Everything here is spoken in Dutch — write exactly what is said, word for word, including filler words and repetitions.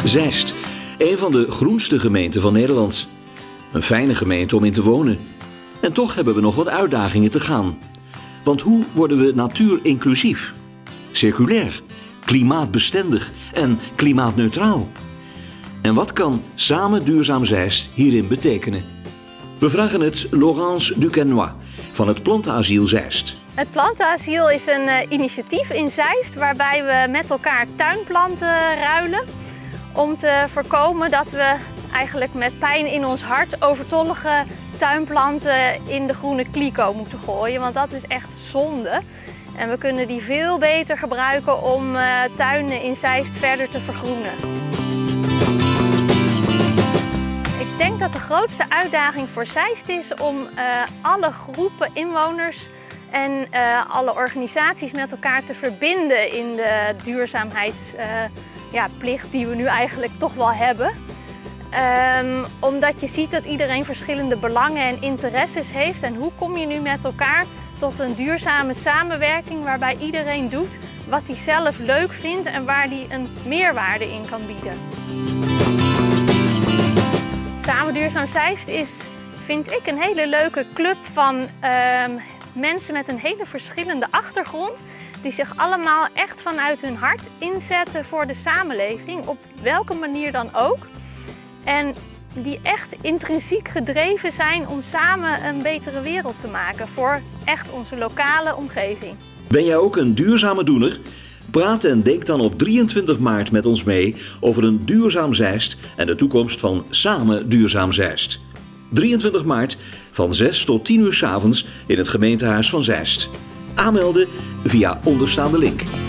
Zeist, een van de groenste gemeenten van Nederland. Een fijne gemeente om in te wonen. En toch hebben we nog wat uitdagingen te gaan. Want hoe worden we natuurinclusief, circulair, klimaatbestendig en klimaatneutraal? En wat kan Samen Duurzaam Zeist hierin betekenen? We vragen het Laurence Duquesnoy van het Plantenasiel Zeist. Het Plantenasiel is een uh, initiatief in Zeist waarbij we met elkaar tuinplanten ruilen. Om te voorkomen dat we eigenlijk met pijn in ons hart overtollige tuinplanten in de groene kliko moeten gooien. Want dat is echt zonde. En we kunnen die veel beter gebruiken om uh, tuinen in Zeist verder te vergroenen. Ik denk dat de grootste uitdaging voor Zeist is om uh, alle groepen inwoners en uh, alle organisaties met elkaar te verbinden in de duurzaamheidsplicht uh, ja, die we nu eigenlijk toch wel hebben. Um, omdat je ziet dat iedereen verschillende belangen en interesses heeft. En hoe kom je nu met elkaar tot een duurzame samenwerking waarbij iedereen doet wat hij zelf leuk vindt en waar hij een meerwaarde in kan bieden. Samen Duurzaam Zeist is, vind ik, een hele leuke club van um, mensen met een hele verschillende achtergrond. Die zich allemaal echt vanuit hun hart inzetten voor de samenleving, op welke manier dan ook. En die echt intrinsiek gedreven zijn om samen een betere wereld te maken voor echt onze lokale omgeving. Ben jij ook een duurzame doener? Praat en denk dan op drieëntwintig maart met ons mee over een duurzaam Zeist en de toekomst van Samen Duurzaam Zeist. drieëntwintig maart van zes tot tien uur 's avonds in het gemeentehuis van Zeist. Aanmelden via onderstaande link.